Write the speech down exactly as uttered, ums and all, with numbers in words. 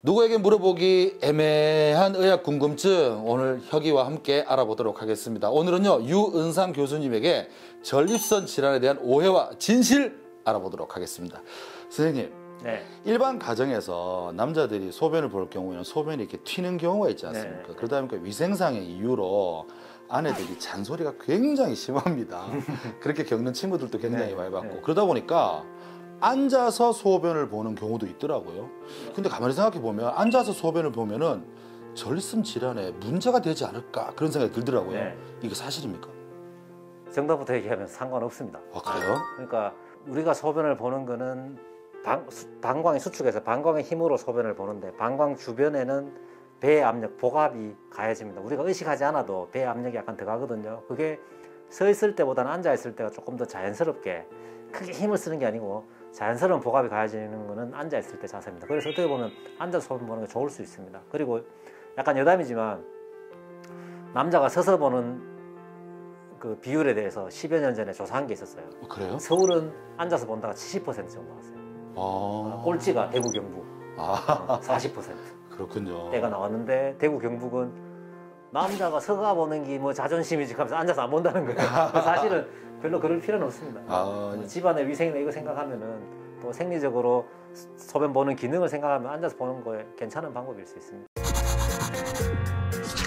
누구에게 물어보기 애매한 의학 궁금증 오늘 혁이와 함께 알아보도록 하겠습니다. 오늘은요 유은상 교수님에게 전립선 질환에 대한 오해와 진실 알아보도록 하겠습니다. 선생님, 네. 일반 가정에서 남자들이 소변을 볼 경우에는 소변이 이렇게 튀는 경우가 있지 않습니까? 네. 그러다 보니까 위생상의 이유로 아내들이 잔소리가 굉장히 심합니다. 그렇게 겪는 친구들도 굉장히 네. 많이 봤고 네. 그러다 보니까 앉아서 소변을 보는 경우도 있더라고요. 근데 가만히 생각해 보면 앉아서 소변을 보면은 전립선 질환에 문제가 되지 않을까 그런 생각이 들더라고요. 네. 이거 사실입니까? 정답부터 얘기하면 상관없습니다. 아, 그래요? 그러니까 우리가 소변을 보는 거는 방, 수, 방광이 수축해서 방광의 힘으로 소변을 보는데 방광 주변에는 배의 압력, 복압이 가해집니다. 우리가 의식하지 않아도 배의 압력이 약간 더 가거든요. 그게 서 있을 때보다는 앉아 있을 때가 조금 더 자연스럽게 크게 힘을 쓰는 게 아니고 자연스러운 복압이 가해지는 거는 앉아 있을 때 자세입니다. 그래서 어떻게 보면 앉아서 소변 보는 게 좋을 수 있습니다. 그리고 약간 여담이지만 남자가 서서 보는 그 비율에 대해서 십여 년 전에 조사한 게 있었어요. 어, 그래요? 서울은 앉아서 본다가 칠십 퍼센트 정도 나왔어요. 아, 꼴찌가 대구 경북 아, 사십 퍼센트 그렇군요. 때가 나왔는데 대구 경북은 남자가 서가 보는 게 뭐 자존심이지 하면서 앉아서 안 본다는 거예요. 사실은 별로 그럴 필요는 없습니다. 아, 집안의 위생이나 이거 생각하면은 또 생리적으로 소변 보는 기능을 생각하면 앉아서 보는 거에 괜찮은 방법일 수 있습니다.